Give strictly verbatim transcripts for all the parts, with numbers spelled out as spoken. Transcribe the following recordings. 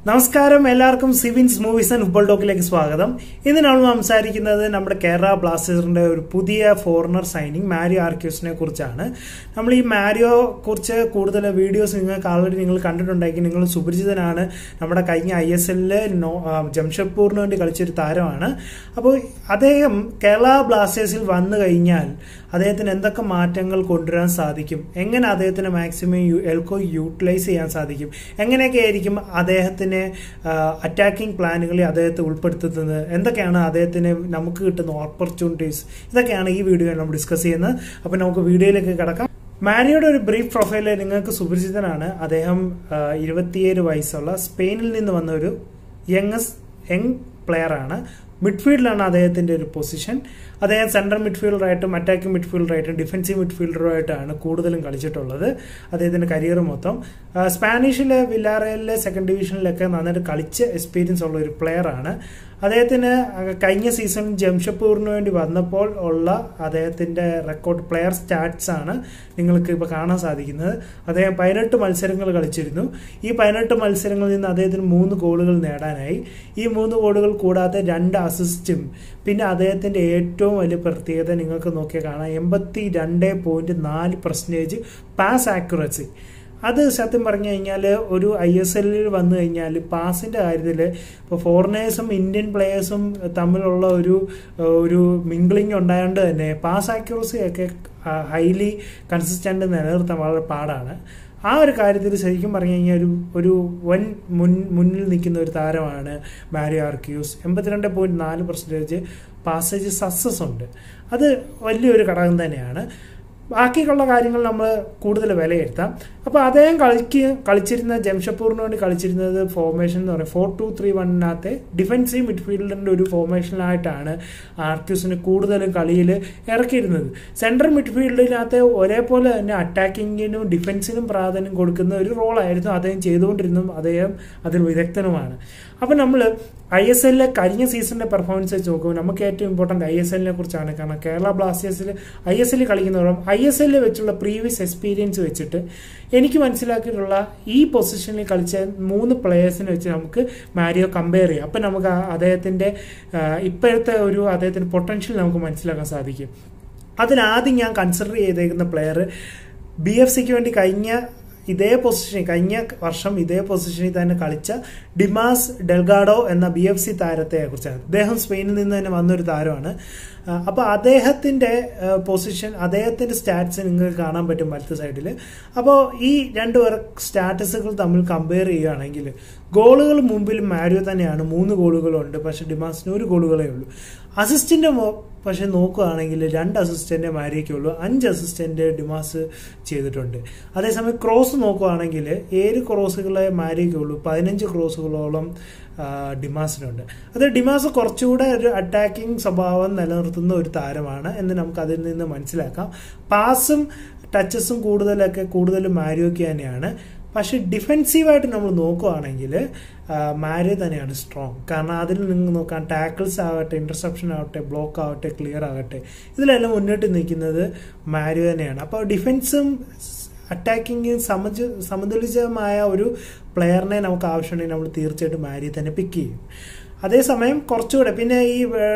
നമസ്കാരം എല്ലാവർക്കും സിവിൻസ് മൂവീസ് ആൻഡ് ഫുട്ബോൾ ടോക്കിലേക്ക് സ്വാഗതം. ഇന്ന് നമ്മൾ സംസാരിക്കുന്നത് നമ്മുടെ കേരള ബ്ലാസ്റ്റേഴ്സിന്റെ ഒരു പുതിയ ഫോറിനർ സൈനിങ് മാരിയോ ആർക്യൂസിനെ കുറിച്ചാണ്. നമ്മൾ ഈ മാരിയോ കുറിച്ച് കൂടുതൽ വീഡിയോസ് നിങ്ങൾക്ക് ആൾറെഡി നിങ്ങൾ കണ്ടിട്ടുണ്ടെങ്കിൽ നിങ്ങൾ സുപരിചിതനാണ്. നമ്മുടെ കഴിഞ്ഞ ഐ എസ് എല്ലില് ജംഷഡ്പൂരിന് വേണ്ടി കളിച്ചൊരു താരമാണ്. അപ്പോൾ അദ്ദേഹം കേരള ബ്ലാസ്റ്റേഴ്സിൽ വന്നു കഴിഞ്ഞാൽ അദ്ദേഹത്തിന് എന്തൊക്കെ മാറ്റങ്ങൾ കൊണ്ടുവരാൻ സാധിക്കും, എങ്ങനെ അദ്ദേഹത്തിന് മാക്സിമം എൽക്കോ യൂട്ടിലൈസ് ചെയ്യാൻ സാധിക്കും, എങ്ങനെയൊക്കെ ആയിരിക്കും അദ്ദേഹത്തിന് അറ്റാക്കിംഗ് പ്ലാനുകളിൽ അദ്ദേഹത്തെ ഉൾപ്പെടുത്തുന്നത്, എന്തൊക്കെയാണ് അദ്ദേഹത്തിന് നമുക്ക് കിട്ടുന്ന ഓപ്പർച്യൂണിറ്റീസ്, ഇതൊക്കെയാണ് ഈ വീഡിയോയിൽ നമ്മൾ ഡിസ്കസ് ചെയ്യുന്നത്. അപ്പോൾ നമുക്ക് വീഡിയോയിലേക്ക് കിടക്കാം. മാരിയോയുടെ ഒരു ബ്രീഫ് പ്രൊഫൈല് നിങ്ങൾക്ക് സുപരിചിതനാണ്. അദ്ദേഹം ഇരുപത്തിയേഴ് വയസ്സുള്ള സ്പെയിനിൽ നിന്ന് വന്ന ഒരു യങ്ങസ് യങ് പ്ലെയർ ആണ്. മിഡ്ഫീൽഡിലാണ് അദ്ദേഹത്തിന്റെ ഒരു പൊസിഷൻ. അദ്ദേഹം സെൻട്രൽ മിഡ്ഫീൽഡറായിട്ടും അറ്റാക്കിംഗ് മിഡ്ഫീൽഡറായിട്ടും ഡിഫൻസീവ് മിഡ്ഫീൽഡറുമായിട്ടാണ് കൂടുതലും കളിച്ചിട്ടുള്ളത് അദ്ദേഹത്തിന്റെ കരിയർ മൊത്തം. സ്പാനിഷിലെ വില്ലാറയലിലെ സെക്കൻഡ് ഡിവിഷനിലൊക്കെ നന്നായിട്ട് കളിച്ച് എക്സ്പീരിയൻസ് ഉള്ള ഒരു പ്ലെയർ ആണ്. അദ്ദേഹത്തിന് കഴിഞ്ഞ സീസൺ ജംഷഡ്പൂരിന് വേണ്ടി വന്നപ്പോൾ ഉള്ള അദ്ദേഹത്തിന്റെ റെക്കോർഡ് പ്ലെയർ സ്റ്റാറ്റ്സ് ആണ് നിങ്ങൾക്ക് ഇപ്പോൾ കാണാൻ സാധിക്കുന്നത്. അദ്ദേഹം പതിനെട്ട് മത്സരങ്ങൾ കളിച്ചിരുന്നു. ഈ പതിനെട്ട് മത്സരങ്ങളിൽ നിന്ന് അദ്ദേഹത്തിന് മൂന്ന് ഗോളുകൾ നേടാനായി. ഈ മൂന്ന് ഗോളുകൾ കൂടാതെ രണ്ട് അസിസ്റ്റും, പിന്നെ അദ്ദേഹത്തിന്റെ ഏറ്റവും വലിയ പ്രത്യേകത നിങ്ങൾക്ക് നോക്കിയാൽ കാണാം, എൺപത്തി രണ്ട് പോയിന്റ് നാല് പെർസെന്റേജ് പാസ് ആക്യുറസി. അത് സത്യം പറഞ്ഞു കഴിഞ്ഞാൽ ഒരു ഐ എസ് എല്ലിൽ വന്നു കഴിഞ്ഞാൽ പാസിന്റെ കാര്യത്തിൽ ഇപ്പോൾ ഫോറിനേഴ്സും ഇന്ത്യൻ പ്ലേയേഴ്സും തമ്മിലുള്ള ഒരു ഒരു മിംഗ്ലിംഗ് ഉണ്ടായതുകൊണ്ട് തന്നെ പാസ് ആക്യുറസി ഒക്കെ ഹൈലി കൺസിസ്റ്റന്റ് നിലനിർത്താൻ വളരെ പാടാണ്. ആ ഒരു കാര്യത്തിൽ ശരിക്കും പറഞ്ഞു കഴിഞ്ഞാൽ ഒരു ഒരു വൻ മുൻ മുന്നിൽ നിൽക്കുന്ന ഒരു താരമാണ് മാരിയോ ആർക്യൂസ്. എൺപത്തിരണ്ട് പോയിന്റ് നാല് പെർസെന്റേജ് പാസേജ് സക്സസ് ഉണ്ട്. അത് വലിയൊരു ഘടകം തന്നെയാണ്. ബാക്കിയുള്ള കാര്യങ്ങൾ നമ്മൾ കൂടുതൽ വിലയിരുത്താം. അപ്പോൾ അദ്ദേഹം കളിക്ക് കളിച്ചിരുന്ന ജംഷഡ്പൂരിന് വേണ്ടി കളിച്ചിരുന്നത് ഫോർമേഷൻ എന്ന് പറയും ഫോർ ടു ത്രീ വണ്ണിനകത്ത് ഡിഫൻസീവ് മിഡ്ഫീൽഡറിന്റെ ഒരു ഫോർമേഷനിലായിട്ടാണ് ആർക്യൂസിന് കൂടുതലും കളിയിൽ ഇറക്കിയിരുന്നത്. സെൻട്രൽ മിഡ്ഫീൽഡിനകത്ത് ഒരേപോലെ തന്നെ അറ്റാക്കിങ്ങിനും ഡിഫൻസിനും പ്രാധാന്യം കൊടുക്കുന്ന ഒരു റോളായിരുന്നു അദ്ദേഹം ചെയ്തുകൊണ്ടിരുന്നതും അദ്ദേഹം അതിൽ വിദഗ്ധനുമാണ്. അപ്പം നമ്മൾ ഐ എസ് എല്ലിലെ കഴിഞ്ഞ സീസണിന്റെ പെർഫോമൻസ് വെച്ച് നോക്കുമ്പോൾ നമുക്ക് ഏറ്റവും ഇമ്പോർട്ടന്റ് ഐ എസ് എല്ലിനെ കുറിച്ചാണ്. കാരണം കേരള ബ്ലാസ്റ്റേഴ്സിൽ ഐ എസ് എല്ലിൽ കളിക്കുന്നവരും ഐ എസ് എല്ലിൽ വെച്ചുള്ള പ്രീവിയസ് എക്സ്പീരിയൻസ് വെച്ചിട്ട് എനിക്ക് മനസ്സിലാക്കിയിട്ടുള്ള ഈ പൊസിഷനിൽ കളിച്ച മൂന്ന് പ്ലേയേഴ്സിനെ വെച്ച് നമുക്ക് മാരിയോ കമ്പയർ ചെയ്യാം. അപ്പം നമുക്ക് അദ്ദേഹത്തിന്റെ ഇപ്പോഴത്തെ ഒരു അദ്ദേഹത്തിന്റെ പൊട്ടൻഷ്യൽ നമുക്ക് മനസ്സിലാക്കാൻ സാധിക്കും. അതിലാദ്യം ഞാൻ കൺസിഡർ ചെയ്തേക്കുന്ന പ്ലെയർ ബി എഫ് സിക്ക് വേണ്ടി കഴിഞ്ഞ ഇതേ പൊസിഷനിൽ കഴിഞ്ഞ വർഷം ഇതേ പൊസിഷനിൽ തന്നെ കളിച്ച ഡിമാസ് ഡെൽഗാഡോ എന്ന ബി എഫ് സി താരത്തെ കുറിച്ചാണ്. അദ്ദേഹം സ്പെയിനിൽ നിന്ന് തന്നെ വന്നൊരു താരമാണ്. അപ്പൊ അദ്ദേഹത്തിന്റെ പൊസിഷൻ, അദ്ദേഹത്തിന്റെ സ്റ്റാറ്റ്സ് നിങ്ങൾക്ക് കാണാൻ പറ്റും വലത്ത് സൈഡിൽ. അപ്പോൾ ഈ രണ്ടുപേർ സ്റ്റാറ്റസുകൾ തമ്മിൽ കമ്പയർ ചെയ്യുകയാണെങ്കിൽ ഗോളുകൾ മുമ്പിൽ മാരിയോ തന്നെയാണ്, മൂന്ന് ഗോളുകളുണ്ട്. പക്ഷെ ഡിമാസിന് ഒരു ഗോളുകളേ ഉള്ളൂ. അസിസ്റ്റന്റ് പക്ഷെ നോക്കുകയാണെങ്കിൽ രണ്ട് അസിസ്റ്റന്റ് മാരിയോയ്ക്കുള്ളൂ, അഞ്ച് അസിസ്റ്റന്റ് ഡിമാസ് ചെയ്തിട്ടുണ്ട്. അതേസമയം ക്രോസ് നോക്കുകയാണെങ്കിൽ ഏഴ് ക്രോസുകളെ മാരിയോയ്ക്കുള്ളൂ, പതിനഞ്ച് ക്രോസുകളോളം ഡിമാസിനുണ്ട്. അത് ഡിമാസ് കുറച്ചുകൂടെ ഒരു അറ്റാക്കിംഗ് സ്വഭാവം നിലനിർത്തുന്ന ഒരു താരമാണ് എന്ന് നമുക്ക് അതിൽ നിന്ന് മനസ്സിലാക്കാം. പാസും ടച്ചസും കൂടുതലൊക്കെ കൂടുതലും മാരിയോയ്ക്ക് തന്നെയാണ്. പക്ഷെ ഡിഫെൻസീവായിട്ട് നമ്മൾ നോക്കുകയാണെങ്കിൽ മാരിയോ തന്നെയാണ് സ്ട്രോങ്. കാരണം അതിൽ നിങ്ങൾ നോക്കാം, ടാക്കിൾസ് ആവട്ടെ, ഇന്റർസെപ്ഷൻ ആവട്ടെ, ബ്ലോക്ക് ആവട്ടെ, ക്ലിയർ ആവട്ടെ, ഇതിലെല്ലാം മുന്നോട്ട് നിൽക്കുന്നത് മാരിയോ തന്നെയാണ്. അപ്പോൾ ഡിഫൻസും അറ്റാക്കിങ് സമ സമതുലിതമായ ഒരു പ്ലെയറിനെ നമുക്ക് ആവശ്യമുണ്ടെങ്കിൽ നമ്മൾ തീർച്ചയായിട്ടും മാരിയോ തന്നെ പിക്ക് ചെയ്യും. അതേസമയം കുറച്ചുകൂടെ പിന്നെ ഈ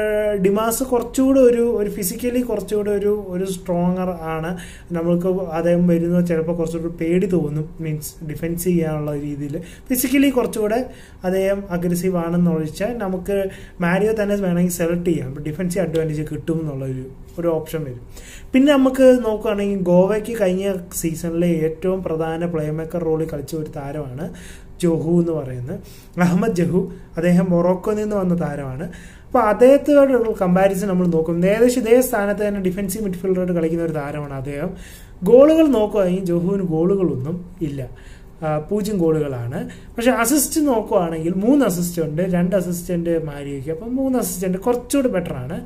ഡിമാസ് കുറച്ചുകൂടെ ഒരു ഒരു ഫിസിക്കലി കുറച്ചുകൂടെ ഒരു ഒരു സ്ട്രോങ്ങർ ആണ്. നമ്മൾക്ക് അദ്ദേഹം വരുന്നത് ചിലപ്പോൾ കുറച്ചുകൂടെ പേടി തോന്നും, മീൻസ് ഡിഫെൻസ് ചെയ്യാനുള്ള രീതിയിൽ. ഫിസിക്കലി കുറച്ചുകൂടെ അദ്ദേഹം അഗ്രസീവ് ആണെന്ന് ഒഴിച്ചാൽ നമുക്ക് മാരിയോ തന്നെ വേണമെങ്കിൽ സെലക്ട് ചെയ്യാം. ഡിഫൻസീവ് അഡ്വാൻറ്റേജ് കിട്ടും എന്നുള്ളൊരു ഒരു ഓപ്ഷൻ വരും. പിന്നെ നമുക്ക് നോക്കുകയാണെങ്കിൽ ഗോവയ്ക്ക് കഴിഞ്ഞ സീസണിലെ ഏറ്റവും പ്രധാന പ്ലേ മേക്കർ റോളിൽ കളിച്ച ഒരു താരമാണ് ജഹു എന്ന് പറയുന്നത്, അഹമ്മദ് ജഹു. അദ്ദേഹം മൊറോക്കോയിൽ നിന്ന് വന്ന താരമാണ്. അപ്പോൾ അദ്ദേഹത്തോടുള്ള കമ്പാരിസൺ നമ്മൾ നോക്കും, ഏകദേശം ഇതേ സ്ഥാനത്ത് തന്നെ ഡിഫൻസീവ് മിഡ്ഫീൽഡറായിട്ട് കളിക്കുന്ന ഒരു താരമാണ് അദ്ദേഹം. ഗോളുകൾ നോക്കുകയാണെങ്കിൽ ജഹുവിന് ഗോളുകളൊന്നും ഇല്ല, പൂജ്യം ഗോളുകളാണ്. പക്ഷെ അസിസ്റ്റ് നോക്കുകയാണെങ്കിൽ മൂന്ന് അസിസ്റ്റ് ഉണ്ട്, രണ്ട് അസിസ്റ്റന്റ് മാരിയോയ്ക്ക്. അപ്പം മൂന്ന് അസിസ്റ്റന്റ് കുറച്ചുകൂടി ബെറ്റർ ആണ്.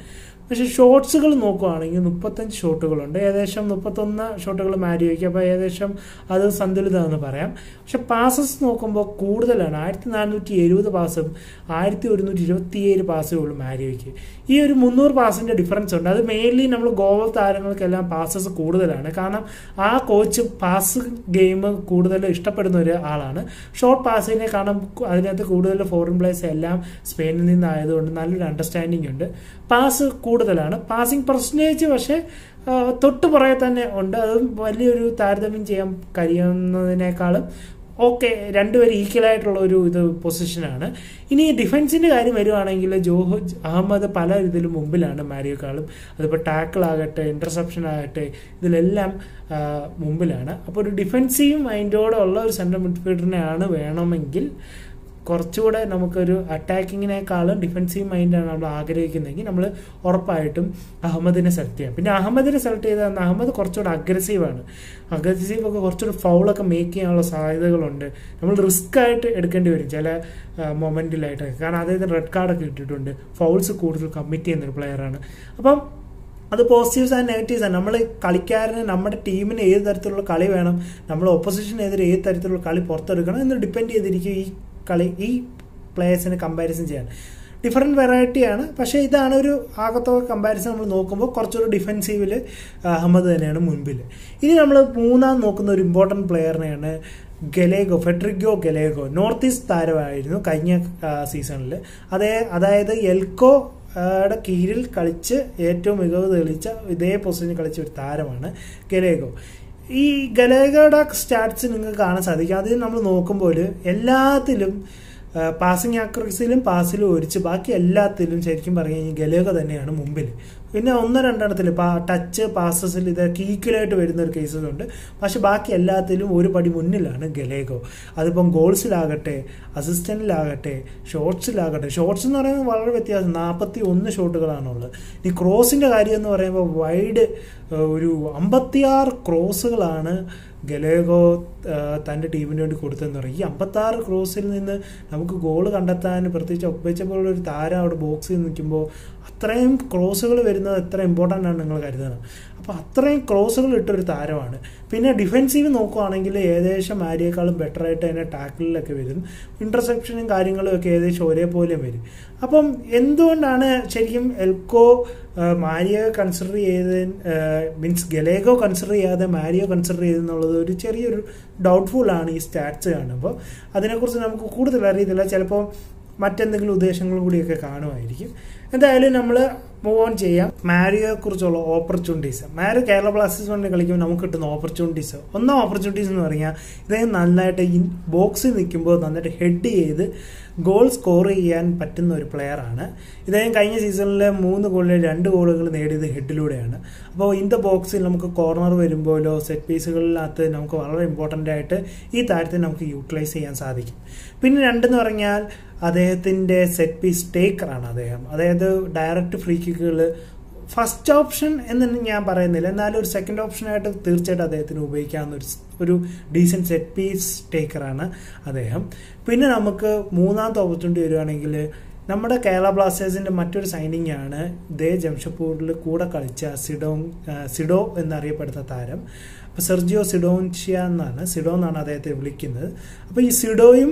പക്ഷേ ഷോട്ട്സുകൾ നോക്കുകയാണെങ്കിൽ മുപ്പത്തഞ്ച് ഷോട്ടുകളുണ്ട്, ഏകദേശം മുപ്പത്തൊന്ന് ഷോട്ടുകൾ മാരിയോയ്ക്ക്, അപ്പോൾ ഏകദേശം അത് സന്തുലിതമെന്ന് പറയാം. പക്ഷെ പാസസ് നോക്കുമ്പോൾ കൂടുതലാണ്, ആയിരത്തി നാനൂറ്റി എഴുപത് പാസും ആയിരത്തി ഒരുന്നൂറ്റി ഇരുപത്തിയേഴ് പാസേ ഉള്ളൂ മാരിയോയ്ക്ക്. ഈ ഒരു മുന്നൂറ് പാസിൻ്റെ ഡിഫറൻസ് ഉണ്ട്. അത് മെയിൻലി നമ്മൾ ഗോവൽ താരങ്ങൾക്കെല്ലാം പാസസ് കൂടുതലാണ്, കാരണം ആ കോച്ച് പാസ് ഗെയിം കൂടുതൽ ഇഷ്ടപ്പെടുന്ന ഒരു ആളാണ്. ഷോർട്ട് പാസിനെ കാണാൻ അതിനകത്ത് കൂടുതൽ ഫോറിൻ പ്ലേയേഴ്സ് എല്ലാം സ്പെയിനിൽ നിന്നായതുകൊണ്ട് നല്ലൊരു അണ്ടർസ്റ്റാൻഡിങ് ഉണ്ട്. പാസ് കൂടുതലാണ്, പാസിംഗ് പെർസെൻറ്റേജ് പക്ഷേ തൊട്ട് പുറകെ തന്നെ ഉണ്ട്. അതും വലിയൊരു താരതമ്യം ചെയ്യാൻ കഴിയുന്നതിനേക്കാളും ഓക്കെ, രണ്ടുപേരും ഈക്വലായിട്ടുള്ള ഒരു ഇത് പൊസിഷനാണ്. ഇനി ഡിഫൻസിൻ്റെ കാര്യം വരുവാണെങ്കിൽ ജോഹോ അഹമ്മദ് പല ഇതിലും മുമ്പിലാണ് മാരിയോക്കാളും. അതിപ്പോൾ ടാക്കിളാകട്ടെ ഇൻ്റർസെപ്ഷൻ ആകട്ടെ ഇതിലെല്ലാം മുമ്പിലാണ്. അപ്പോൾ ഒരു ഡിഫൻസീവ് മൈൻഡോടെ ഉള്ള ഒരു സെൻട്രൽ മിഡ്ഫീൽഡറിനെയാണ് വേണമെങ്കിൽ കുറച്ചുകൂടെ നമുക്കൊരു അറ്റാക്കിങ്ങിനേക്കാളും ഡിഫൻസീവ് മൈൻഡാണ് നമ്മൾ ആഗ്രഹിക്കുന്നതെങ്കിൽ നമ്മൾ ഉറപ്പായിട്ടും അഹമ്മദിനെ സെലക്ട് ചെയ്യാം. പിന്നെ അഹമ്മദിനെ സെലക്ട് ചെയ്താൽ അഹമ്മദ് കുറച്ചുകൂടെ അഗ്രസീവാണ്. അഗ്രസീവൊക്കെ കുറച്ചുകൂടെ ഫൗളൊക്കെ മേക്ക് ചെയ്യാനുള്ള സാധ്യതകളുണ്ട്. നമ്മൾ റിസ്ക് ആയിട്ട് എടുക്കേണ്ടി വരും ചില മൊമെൻറ്റിലായിട്ടൊക്കെ, കാരണം അദ്ദേഹത്തിന് റെഡ് കാർഡൊക്കെ ഇട്ടിട്ടുണ്ട്. ഫൗൾസ് കൂടുതൽ കമ്മിറ്റ് ചെയ്യുന്നൊരു പ്ലെയറാണ്. അപ്പം അത് പോസിറ്റീവ്സ് ആൻഡ് നെഗറ്റീവ്സ് ആണ്. നമ്മൾ കളിക്കാരന് നമ്മുടെ ടീമിന് ഏത് തരത്തിലുള്ള കളി വേണം, നമ്മൾ ഒപ്പോസിഷനെതിരെ ഏത് തരത്തിലുള്ള കളി പുറത്തെടുക്കണം എന്ന് ഡിപ്പെൻഡ് ചെയ്തിരിക്കും ഈ കളി ഈ പ്ലേയേഴ്സിനെ കമ്പാരിസൺ ചെയ്യാൻ. ഡിഫറെൻറ്റ് വെറൈറ്റിയാണ്, പക്ഷേ ഇതാണ് ഒരു ആകത്തുക കമ്പാരിസൺ. നമ്മൾ നോക്കുമ്പോൾ കുറച്ചുകൂടി ഡിഫെൻസീവിൽ അഹമ്മദ് തന്നെയാണ് മുൻപിൽ. ഇനി നമ്മൾ മൂന്നാം നോക്കുന്ന ഒരു ഇമ്പോർട്ടൻറ്റ് പ്ലെയറിനെയാണ് Gallego, Federico Gallego. North east താരമായിരുന്നു കഴിഞ്ഞ സീസണിൽ. അതേ അതായത് എൽക്കോ യുടെ കീഴിൽ കളിച്ച് ഏറ്റവും മികവ് തെളിയിച്ച ഇതേ പൊസിഷനിൽ കളിച്ച ഒരു താരമാണ് ഗലേഗോ. ഈ ഗലേഗോയുടെ സ്റ്റാറ്റ്സ് നിങ്ങൾക്ക് കാണാൻ സാധിക്കും. അതിൽ നമ്മൾ നോക്കുമ്പോൾ എല്ലാത്തിലും പാസിംഗ് ആക്യുറസിയിലും പാസിലും ഒഴിച്ച് ബാക്കി എല്ലാത്തിലും ശരിക്കും പറഞ്ഞു കഴിഞ്ഞാൽ ഗലേഗോ തന്നെയാണ് മുമ്പിൽ. പിന്നെ ഒന്ന് രണ്ടെണ്ണത്തിൽ ടച്ച് പാസസിൽ ഇതൊക്കെ ഈക്വലായിട്ട് വരുന്ന ഒരു കേസസ് ഉണ്ട്, പക്ഷെ ബാക്കി എല്ലാത്തിലും ഒരു പടി മുന്നിലാണ് ഗലേഗോ. അതിപ്പം ഗോൾസിലാകട്ടെ അസിസ്റ്റന്റിലാകട്ടെ ഷോട്ട്സിലാകട്ടെ. ഷോട്ട്സ് എന്ന് പറയുന്നത് വളരെ വ്യത്യാസം, നാൽപ്പത്തി ഒന്ന് ഷോട്ടുകളാണുള്ളത്. ഈ ക്രോസിൻ്റെ കാര്യം എന്ന് പറയുമ്പോൾ വൈഡ് ഒരു അമ്പത്തിയാറ് ക്രോസുകളാണ് ഗലേഗോ തൻ്റെ ടീമിന് വേണ്ടി കൊടുത്തതെന്ന് പറയും. ഈ അമ്പത്താറ് ക്രോസിൽ നിന്ന് നമുക്ക് ഗോൾ കണ്ടെത്താൻ, പ്രത്യേകിച്ച് ഒപ്പിച്ചപ്പോൾ ഒരു താരം അവിടെ ബോക്സിൽ നിൽക്കുമ്പോൾ അത്രയും ക്രോസുകൾ വരുന്നത് എത്ര ഇമ്പോർട്ടൻ്റ് ആണ് നിങ്ങൾ കരുതണം. അപ്പോൾ അത്രയും ക്രോസുകൾ ഇട്ടൊരു താരമാണ്. പിന്നെ ഡിഫെൻസീവ് നോക്കുകയാണെങ്കിൽ ഏകദേശം മാരിയേക്കാളും ബെറ്ററായിട്ട് തന്നെ ടാക്കിളിലൊക്കെ വരും. ഇൻ്റർസെപ്ഷനും കാര്യങ്ങളും ഒക്കെ ഏകദേശം ഒരേപോലെ വരും. അപ്പം എന്തുകൊണ്ടാണ് ശരിക്കും എൽക്കോ മാരിയോ കൺസിഡർ ചെയ്ത് മീൻസ് ഗലേഗോ കൺസിഡർ ചെയ്യാതെ മാരിയോ കൺസിഡർ ചെയ്തെന്നുള്ളത് ഒരു ചെറിയൊരു ഡൗട്ട്ഫുള്ളാണ് ഈ സ്റ്റാറ്റ്സ് കാണുമ്പോൾ. അതിനെക്കുറിച്ച് നമുക്ക് കൂടുതൽ അറിയത്തില്ല, ചിലപ്പോൾ മറ്റെന്തെങ്കിലും ഉദ്ദേശങ്ങളും കൂടിയൊക്കെ കാണുമായിരിക്കും. എന്തായാലും നമ്മൾ മൂവ് ഓൺ ചെയ്യാം. മാരിയോയെ കുറിച്ചുള്ള ഓപ്പർച്യൂണിറ്റീസ്. മാരിയോ കേരള ബ്ലാസ്റ്റേഴ്സ് കൊണ്ട് കളിക്കുമ്പോൾ നമുക്ക് കിട്ടുന്ന ഓപ്പർച്യൂണിറ്റീസ്, ഒന്നാം ഓപ്പർച്യൂണിറ്റീസ് എന്ന് പറഞ്ഞാൽ ഇദ്ദേഹം നന്നായിട്ട് ഈ ബോക്സിൽ നിൽക്കുമ്പോൾ നന്നായിട്ട് ഹെഡ് ചെയ്ത് ഗോൾ സ്കോർ ചെയ്യാൻ പറ്റുന്ന ഒരു പ്ലെയറാണ്. ഇദ്ദേഹം കഴിഞ്ഞ സീസണിലെ മൂന്ന് ഗോളിൽ രണ്ട് ഗോളുകൾ നേടിയത് ഹെഡിലൂടെയാണ്. അപ്പോൾ ഇൻ ദ ബോക്സിൽ നമുക്ക് കോർണർ വരുമ്പോഴോ സെറ്റ് പീസുകളിനകത്ത് നമുക്ക് വളരെ ഇമ്പോർട്ടൻ്റ് ആയിട്ട് ഈ താരത്തെ നമുക്ക് യൂട്ടിലൈസ് ചെയ്യാൻ സാധിക്കും. പിന്നെ രണ്ടെന്ന് പറഞ്ഞാൽ അദ്ദേഹത്തിൻ്റെ സെറ്റ് പീസ് ടേക്കറാണ് അദ്ദേഹം. അതായത് ഡയറക്റ്റ് ഫ്രീ കിക്കുകൾ ഫസ്റ്റ് ഓപ്ഷൻ എന്ന് ഞാൻ പറയുന്നില്ല, എന്നാലും ഒരു സെക്കൻഡ് ഓപ്ഷനായിട്ട് തീർച്ചയായിട്ടും അദ്ദേഹത്തിന് ഉപയോഗിക്കാവുന്ന ഒരു ഒരു ഡീസൻറ്റ് സെറ്റ് പീസ് ടേക്കറാണ് അദ്ദേഹം. പിന്നെ നമുക്ക് മൂന്നാമത്തെ ഓപ്പർച്യൂണിറ്റി വരികയാണെങ്കിൽ നമ്മുടെ കേരള ബ്ലാസ്റ്റേഴ്സിൻ്റെ മറ്റൊരു സൈനിങ് ആണ് ദേ ജംഷഡ്പൂരിൽ കൂടെ കളിച്ച സിഡോ സിഡോ എന്നറിയപ്പെടുന്ന താരം. അപ്പോൾ സെർജിയോ സിഡോൻഷ്യ എന്നാണ് സിഡോ എന്നാണ് അദ്ദേഹത്തെ വിളിക്കുന്നത്. അപ്പോൾ ഈ സിഡോയും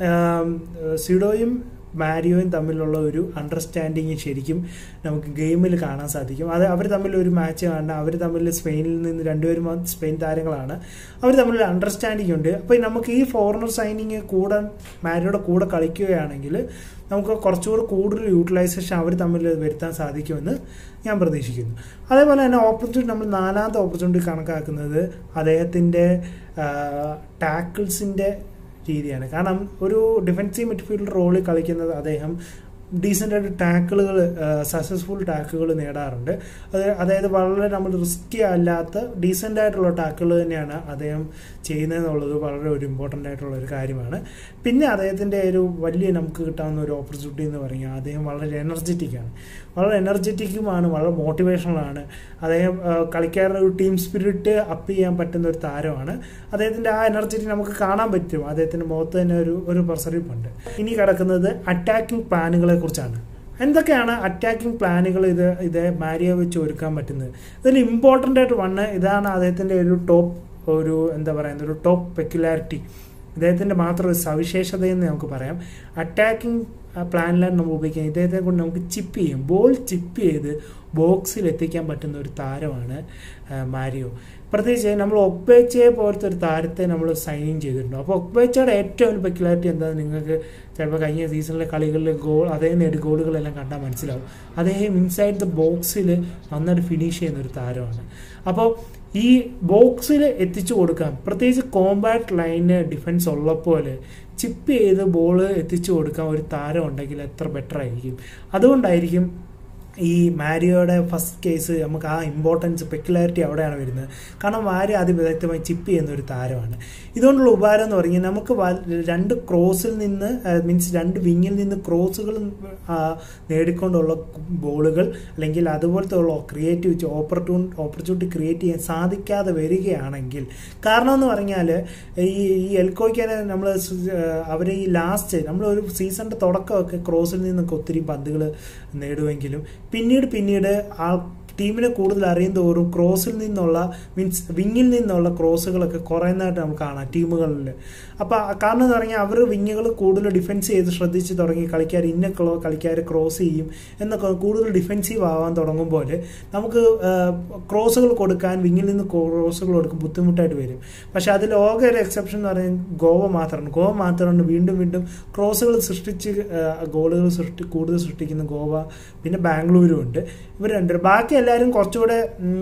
സിഡോയും മാരിയോയും തമ്മിലുള്ള ഒരു അണ്ടർസ്റ്റാൻഡിങ് ശരിക്കും നമുക്ക് ഗെയിമിൽ കാണാൻ സാധിക്കും. അത് അവർ തമ്മിൽ ഒരു മാച്ച് കാണാൻ, അവർ തമ്മിൽ സ്പെയിനിൽ നിന്ന് രണ്ടുപേരും സ്പെയിൻ താരങ്ങളാണ്, അവർ തമ്മിൽ അണ്ടർസ്റ്റാൻഡിങ് ഉണ്ട്. അപ്പോൾ നമുക്ക് ഈ ഫോറിനർ സൈനിങ് കൂടെ മാരിയോയുടെ കൂടെ കളിക്കുകയാണെങ്കിൽ നമുക്ക് കുറച്ചുകൂടി കൂടുതൽ യൂട്ടിലൈസേഷൻ അവർ തമ്മിൽ വരുത്താൻ സാധിക്കുമെന്ന് ഞാൻ പ്രതീക്ഷിക്കുന്നു. അതേപോലെ തന്നെ ഓപ്പർച്യൂണിറ്റി നമ്മൾ നാലാമത്തെ ഓപ്പർച്യൂണിറ്റി കണക്കാക്കുന്നത് അദ്ദേഹത്തിൻ്റെ ടാക്കിൾസിൻ്റെ രീതിയാണ്. കാരണം ഒരു ഡിഫൻസീവ് മിഡ്ഫീൽഡർ റോളിൽ കളിക്കുന്നത് അദ്ദേഹം ഡീസൻ്റായിട്ട് ടാക്കിളുകൾ സക്സസ്ഫുൾ ടാക്കുകൾ നേടാറുണ്ട്. അത് അതായത് വളരെ നമ്മൾ റിസ്കി അല്ലാത്ത ഡീസൻ്റ് ആയിട്ടുള്ള ടാക്കുകൾ തന്നെയാണ് അദ്ദേഹം ചെയ്യുന്നതെന്നുള്ളത് വളരെ ഒരു ഇമ്പോർട്ടൻ്റ് ആയിട്ടുള്ള ഒരു കാര്യമാണ്. പിന്നെ അദ്ദേഹത്തിൻ്റെ ഒരു വലിയ നമുക്ക് കിട്ടാവുന്ന ഒരു ഓപ്പർച്യൂണിറ്റി എന്ന് പറഞ്ഞാൽ അദ്ദേഹം വളരെ എനർജറ്റിക്കാണ്, വളരെ എനർജറ്റിക്കുമാണ്, വളരെ മോട്ടിവേഷണലാണ്. അദ്ദേഹം കളിക്കാരുടെ ഒരു ടീം സ്പിരിറ്റ് അപ്പ് ചെയ്യാൻ പറ്റുന്ന ഒരു താരമാണ്. അദ്ദേഹത്തിൻ്റെ ആ എനർജറ്റി നമുക്ക് കാണാൻ പറ്റും, അദ്ദേഹത്തിൻ്റെ മുഖത്ത് തന്നെ ഒരു ഒരു പ്രസരിപ്പുണ്ട്. ഇനി കിടക്കുന്നത് അറ്റാക്കിംഗ് പ്ലാനുകളെ കുറിച്ചാണ്. എന്തൊക്കെയാണ് അറ്റാക്കിംഗ് പ്ലാനുകൾ ഇത് ഇത് മാരിയോ വെച്ച് ഒരുക്കാൻ പറ്റുന്നത്? ഇതിൽ ഇമ്പോർട്ടൻ്റ് ആയിട്ട് വന്ന് ഇതാണ് അദ്ദേഹത്തിൻ്റെ ഒരു ടോപ്പ് ഒരു എന്താ പറയുന്നത് ഒരു ടോപ്പ് പെക്യുലാരിറ്റി, ഇദ്ദേഹത്തിൻ്റെ മാത്രം ഒരു സവിശേഷതയെന്ന് നമുക്ക് പറയാം. അറ്റാക്കിംഗ് പ്ലാനിലാണ് നമ്മൾ ഉപയോഗിക്കുന്നത്. ഇദ്ദേഹത്തെ കൊണ്ട് നമുക്ക് ചിപ്പ് ചെയ്യും, ബോൾ ചിപ്പ് ചെയ്ത് ബോക്സിൽ എത്തിക്കാൻ പറ്റുന്ന ഒരു താരമാണ് മാരിയോ. പ്രത്യേകിച്ച് നമ്മൾ ഒക്ബേച്ചയെ പോലത്തെ ഒരു താരത്തെ നമ്മൾ സൈൻ ചെയ്തിട്ടുണ്ട്. അപ്പോൾ ഒക്ബേച്ചയുടെ ഏറ്റവും ഒരു പെക്യുലാരിറ്റി എന്താണെന്ന് നിങ്ങൾക്ക് ചിലപ്പോൾ കഴിഞ്ഞ സീസണിലെ കളികളിൽ ഗോൾ അദ്ദേഹം നേടിയ ഗോളുകളെല്ലാം കണ്ടാൽ മനസ്സിലാവും. അദ്ദേഹം ഇൻസൈഡ് ദ ബോക്സിൽ നന്നായിട്ട് ഫിനിഷ് ചെയ്യുന്ന ഒരു താരമാണ്. അപ്പോൾ ഈ ബോക്സിൽ എത്തിച്ചു കൊടുക്കാം, പ്രത്യേകിച്ച് കോമ്പാക്ട് ലൈന് ഡിഫൻസ് ഉള്ളപ്പോൾ ചിപ്പ് ചെയ്ത് ബോൾ എത്തിച്ചു കൊടുക്കാൻ ഒരു താരം ഉണ്ടെങ്കിൽ എത്ര ബെറ്റർ ആയിരിക്കും. അതുകൊണ്ടായിരിക്കും ഈ മാരിയോയുടെ ഫസ്റ്റ് കേസ് നമുക്ക് ആ ഇമ്പോർട്ടൻസ് പെക്യുലാരിറ്റി അവിടെയാണ് വരുന്നത്. കാരണം മാരിയോ അതിവിദഗ്ധമായി ചിപ്പ് ചെയ്യുന്ന ഒരു താരമാണ്. ഇതുകൊണ്ടുള്ള ഉപകാരം എന്ന് പറഞ്ഞാൽ നമുക്ക് രണ്ട് ക്രോസിൽ നിന്ന് മീൻസ് രണ്ട് വിങ്ങിൽ നിന്ന് ക്രോസുകൾ നേടിക്കൊണ്ടുള്ള ബോളുകൾ അല്ലെങ്കിൽ അതുപോലത്തെ ഉള്ള ക്രിയേറ്റീവ് ഓപ്പർച്യൂൺ ഓപ്പർച്യൂണിറ്റി ക്രിയേറ്റ് ചെയ്യാൻ സാധിക്കാതെ വരികയാണെങ്കിൽ, കാരണം എന്ന് പറഞ്ഞാൽ ഈ ഈ എൽക്കോയ്ക്ക് നമ്മൾ അവർ ഈ ലാസ്റ്റ് നമ്മൾ ഒരു സീസണിൻ്റെ തുടക്കമൊക്കെ ക്രോസിൽ നിന്നൊക്കെ ഒത്തിരി പന്തുകൾ നേടുമെങ്കിലും പിന്നീട് പിന്നീട് ആ ടീമിനെ കൂടുതൽ അറിയും തോറും ക്രോസിൽ നിന്നുള്ള മീൻസ് വിങ്ങിൽ നിന്നുള്ള ക്രോസുകളൊക്കെ കുറയുന്നതായിട്ട് നമുക്ക് കാണാം ടീമുകളിൽ. അപ്പോൾ കാരണം എന്ന് പറഞ്ഞാൽ അവർ വിങ്ങുകൾ കൂടുതൽ ഡിഫെൻസ് ചെയ്ത് ശ്രദ്ധിച്ച് തുടങ്ങി, കളിക്കാർ ഇന്ന കളിക്കാർ ക്രോസ് ചെയ്യും എന്നൊക്കെ കൂടുതൽ ഡിഫെൻസീവ് ആവാൻ തുടങ്ങുമ്പോൾ നമുക്ക് ക്രോസുകൾ കൊടുക്കാൻ വിങ്ങിൽ നിന്ന് ക്രോസുകൾ കൊടുക്കാൻ ബുദ്ധിമുട്ടായിട്ട് വരും. പക്ഷെ അതിൽ ഓകെ ഒരു എക്സെപ്ഷൻ എന്ന് പറയുന്നത് ഗോവ മാത്രമാണ്. ഗോവ മാത്രമാണ് വീണ്ടും വീണ്ടും ക്രോസുകൾ സൃഷ്ടിച്ച് ഗോളുകൾ സൃഷ്ടി കൂടുതൽ സൃഷ്ടിക്കുന്ന ഗോവ, പിന്നെ ബാംഗ്ലൂരും ഉണ്ട്. ഇവർ രണ്ടുപേരും ബാക്കി എല്ലാവരും കുറച്ചുകൂടെ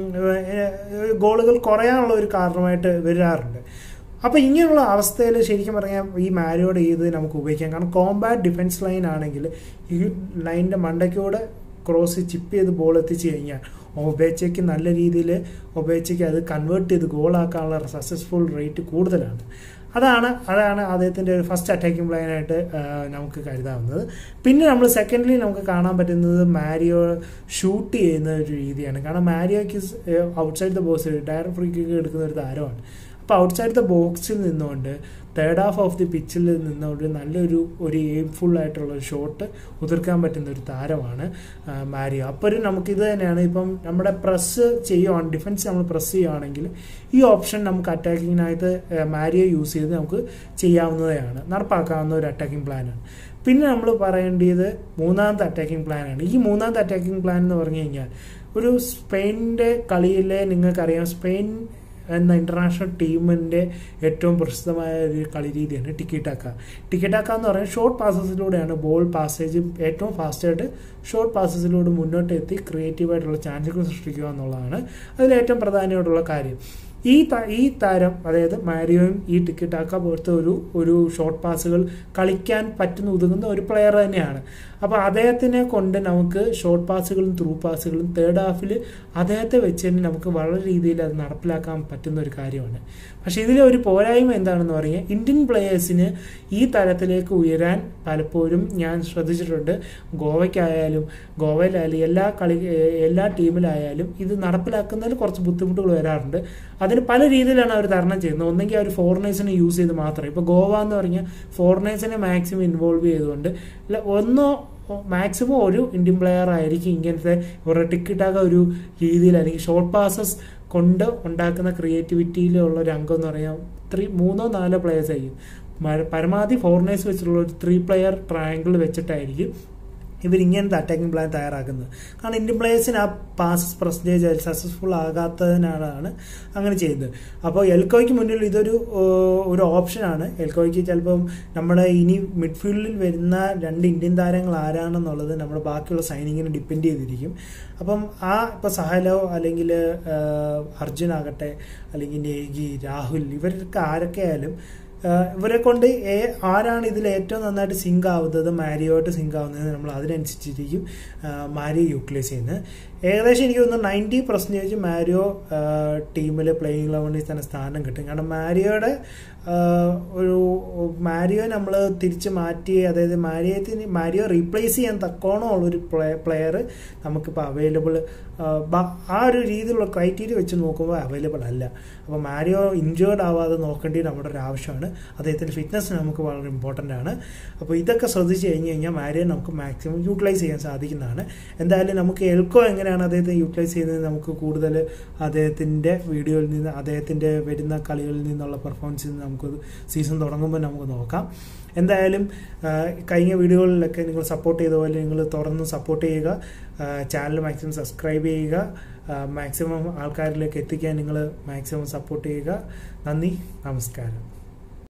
ഗോളുകൾ കുറയാനുള്ള ഒരു കാരണമായിട്ട് വരാറുണ്ട്. അപ്പോൾ ഇങ്ങനെയുള്ള അവസ്ഥയിൽ ശരിക്കും പറഞ്ഞാൽ ഈ മാരിയോയുടെ ഇത് നമുക്ക് ഉപയോഗിക്കാം. കാരണം കോമ്പാക്ട് ഡിഫൻസ് ലൈൻ ആണെങ്കിൽ ഈ ലൈനിൻ്റെ മണ്ടയ്ക്കൂടെ ക്രോസ് ചിപ്പ് ചെയ്ത് ബോൾ എത്തിച്ചു കഴിഞ്ഞാൽ ഒബേച്ചയ്ക്ക് നല്ല രീതിയിൽ ഒബേച്ചയ്ക്ക് അത് കൺവേർട്ട് ചെയ്ത് ഗോളാക്കാനുള്ള സക്സസ്ഫുൾ റേറ്റ് കൂടുതലാണ്. അതാണ് അതാണ് അദ്ദേഹത്തിൻ്റെ ഒരു ഫസ്റ്റ് അറ്റാക്കിംഗ് പ്ലാനായിട്ട് നമുക്ക് കരുതാവുന്നത്. പിന്നെ നമ്മൾ സെക്കൻഡ്ലി നമുക്ക് കാണാൻ പറ്റുന്നത് മാരിയോ ഷൂട്ട് ചെയ്യുന്ന ഒരു രീതിയാണ്. കാരണം മാരിയോയ്ക്ക് outside the box direct free kick എടുക്കുന്ന ഒരു താരമാണ്. അപ്പോൾ ഔട്ട്സൈഡ് ദ ബോക്സിൽ നിന്നുകൊണ്ട് തേർഡ് ഹാഫ് ഓഫ് ദി പിച്ചിൽ നിന്നുകൊണ്ട് നല്ലൊരു ഒരു എയിംഫുൾ ആയിട്ടുള്ള ഒരു ഷോട്ട് ഉതിർക്കാൻ പറ്റുന്ന ഒരു താരമാണ് മാരിയോ. അപ്പോൾ ഒരു നമുക്കിത് തന്നെയാണ്, ഇപ്പം നമ്മുടെ പ്രസ് ചെയ്യുവാണ്, ഡിഫൻസ് നമ്മൾ പ്രസ് ചെയ്യുകയാണെങ്കിൽ ഈ ഓപ്ഷൻ നമുക്ക് അറ്റാക്കിങ്ങിനായിട്ട് മാരിയോ യൂസ് ചെയ്ത് നമുക്ക് ചെയ്യാവുന്നതാണ്, നടപ്പാക്കാവുന്ന ഒരു അറ്റാക്കിംഗ് പ്ലാനാണ്. പിന്നെ നമ്മൾ പറയേണ്ടത് മൂന്നാമത്തെ അറ്റാക്കിംഗ് പ്ലാനാണ്. ഈ മൂന്നാമത്തെ അറ്റാക്കിംഗ് പ്ലാൻ എന്ന് പറഞ്ഞു കഴിഞ്ഞാൽ ഒരു സ്പെയിനിൻ്റെ കളിയിലെ നിങ്ങൾക്കറിയാം, സ്പെയിൻ എന്ന ഇന്റർനാഷണൽ ടീമിൻ്റെ ഏറ്റവും പ്രസിദ്ധമായ ഒരു കളി രീതിയാണ് ടിക്കിടാക്ക. ടിക്കിടാക്ക എന്ന് പറയുന്നത് ഷോർട്ട് പാസസിലൂടെയാണ് ബോൾ പാസേജ് ഏറ്റവും ഫാസ്റ്റായിട്ട് ഷോർട്ട് പാസസിലൂടെ മുന്നോട്ട് എത്തി ക്രിയേറ്റീവായിട്ടുള്ള ചാൻസുകൾ സൃഷ്ടിക്കുക എന്നുള്ളതാണ് അതിലേറ്റവും പ്രധാനമായിട്ടുള്ള കാര്യം. ഈ ഈ താരം അതായത് മാരിയോയും ഈ ടിക്കിടാക്ക പോലത്തെ ഒരു ഒരു ഷോർട്ട് പാസുകൾ കളിക്കാൻ പറ്റുന്ന ഒതുങ്ങുന്ന ഒരു പ്ലെയർ തന്നെയാണ്. അപ്പോൾ അദ്ദേഹത്തിനെ കൊണ്ട് നമുക്ക് ഷോർട്ട് പാസുകളും ത്രൂ പാസുകളും തേർഡ് ഹാഫിൽ അദ്ദേഹത്തെ വെച്ച് തന്നെ നമുക്ക് വളരെ രീതിയിൽ അത് നടപ്പിലാക്കാൻ പറ്റുന്ന ഒരു കാര്യമാണ്. പക്ഷേ ഇതിലെ ഒരു പോരായ്മ എന്താണെന്ന് പറഞ്ഞാൽ ഇന്ത്യൻ പ്ലെയേഴ്സിന് ഈ തലത്തിലേക്ക് ഉയരാൻ പലപ്പോഴും ഞാൻ ശ്രദ്ധിച്ചിട്ടുണ്ട്. ഗോവയ്ക്കായാലും ഗോവയിലായാലും എല്ലാ കളി എല്ലാ ടീമിലായാലും ഇത് നടപ്പിലാക്കുന്നതിൽ കുറച്ച് ബുദ്ധിമുട്ടുകൾ വരാറുണ്ട്. അതിന് പല രീതിയിലാണ് അവർ തരണം ചെയ്യുന്നത്. ഒന്നെങ്കിൽ അവർ ഫോറിനേഴ്സിനെ യൂസ് ചെയ്ത് മാത്രം, ഇപ്പോൾ ഗോവ എന്ന് പറഞ്ഞാൽ ഫോറിനേഴ്സിനെ മാക്സിമം ഇൻവോൾവ് ചെയ്തുകൊണ്ട് അല്ല ഒന്നോ മാക്സിമം ഒരു ഇന്ത്യൻ പ്ലെയർ ആയിരിക്കും ഇങ്ങനത്തെ ഒരു ടിക്കിട്ടാക ഒരു രീതിയിൽ അല്ലെങ്കിൽ ഷോർട്ട് പാസസ് കൊണ്ട് ഉണ്ടാക്കുന്ന ക്രിയേറ്റിവിറ്റിയിലുള്ള ഒരു അംഗം എന്ന് പറയാം ത്രീ മൂന്നോ നാലോ പ്ലെയേഴ്സ് ആയിരിക്കും. പരമാവധി ഫോറിനേഴ്സ് വെച്ചിട്ടുള്ള ഒരു ത്രീ പ്ലെയർ ട്രയാങ്കിൾ വെച്ചിട്ടായിരിക്കും ഇവരിങ്ങനത്തെ അറ്റാക്കിംഗ് പ്ലാൻ തയ്യാറാക്കുന്നത്. കാരണം ഇന്ത്യൻ പ്ലേയേഴ്സിന് ആ പാസസ് പെർസെൻറ്റേജ് സക്സസ്ഫുൾ ആകാത്തതിനാണ് അങ്ങനെ ചെയ്യുന്നത്. അപ്പോൾ എൽക്കോയ്ക്ക് മുന്നിൽ ഇതൊരു ഒരു ഓപ്ഷനാണ്. എൽക്കോയ്ക്ക് ചിലപ്പം നമ്മുടെ ഇനി മിഡ്ഫീൽഡിൽ വരുന്ന രണ്ട് ഇന്ത്യൻ താരങ്ങൾ ആരാണെന്നുള്ളത് നമ്മുടെ ബാക്കിയുള്ള സൈനിങ്ങിനെ ഡിപ്പെൻഡ് ചെയ്തിരിക്കും. അപ്പം ആ ഇപ്പോൾ സഹലോ അല്ലെങ്കിൽ അർജുൻ ആകട്ടെ അല്ലെങ്കിൽ നേഗി, രാഹുൽ, ഇവരൊക്കെ ആരൊക്കെ ആയാലും ഇവരെ കൊണ്ട് ആരാണ് ഇതിൽ ഏറ്റവും നന്നായിട്ട് സിങ്ക് ആവുന്നത്, മാരിയോയിട്ട് സിങ്ക് ആവുന്നത്, നമ്മൾ അതിനനുസരിച്ചിരിക്കും മാരിയോ യൂട്ടിലൈസ് ചെയ്യുന്നത്. ഏകദേശം എനിക്ക് തോന്നുന്നു നയൻറ്റി പെർസെൻറ്റേജ് മാരിയോ ടീമിൽ പ്ലേയിങ് ലെവലിൽ തന്നെ സ്ഥാനം കിട്ടും. കാരണം മാരിയോയുടെ ഒരു മാരിയോ നമ്മൾ തിരിച്ച് മാറ്റി, അതായത് മാരിയത്തിന് മാരിയോ റീപ്ലേസ് ചെയ്യാൻ തക്കോണം ഉള്ളൊരു പ്ലേ പ്ലെയർ നമുക്കിപ്പോൾ അവൈലബിൾ ആ ഒരു രീതിയിലുള്ള ക്രൈറ്റീരിയ വെച്ച് നോക്കുമ്പോൾ അവൈലബിൾ അല്ല. അപ്പോൾ മാരിയോ ഇൻജേർഡ് ആവാതെ നോക്കേണ്ടത് നമ്മുടെ ഒരു ആവശ്യമാണ്. അദ്ദേഹത്തിൻ്റെ ഫിറ്റ്നസ് നമുക്ക് വളരെ ഇമ്പോർട്ടൻ്റ് ആണ്. അപ്പോൾ ഇതൊക്കെ ശ്രദ്ധിച്ച് കഴിഞ്ഞ് കഴിഞ്ഞാൽ മാരിയെ നമുക്ക് മാക്സിമം യൂട്ടിലൈസ് ചെയ്യാൻ സാധിക്കുന്നതാണ്. എന്തായാലും നമുക്ക് എൽക്കോ എങ്ങനെയാണ് അദ്ദേഹത്തെ യൂട്ടിലൈസ് ചെയ്യുന്നത് നമുക്ക് കൂടുതൽ അദ്ദേഹത്തിൻ്റെ വീഡിയോയിൽ നിന്ന് അദ്ദേഹത്തിൻ്റെ വരുന്ന കളികളിൽ നിന്നുള്ള പെർഫോമൻസിൽ നിന്ന് നമുക്ക് സീസൺ തുടങ്ങുമ്പോൾ നമുക്ക് നോക്കാം. എന്തായാലും കഴിഞ്ഞ വീഡിയോകളിലൊക്കെ നിങ്ങൾ സപ്പോർട്ട് ചെയ്ത പോലെ നിങ്ങൾ തുറന്ന് സപ്പോർട്ട് ചെയ്യുക, ചാനൽ മാക്സിമം സബ്സ്ക്രൈബ് ചെയ്യുക, മാക്സിമം ആൾക്കാരിലേക്ക് എത്തിക്കാൻ നിങ്ങൾ മാക്സിമം സപ്പോർട്ട് ചെയ്യുക. നന്ദി, നമസ്കാരം.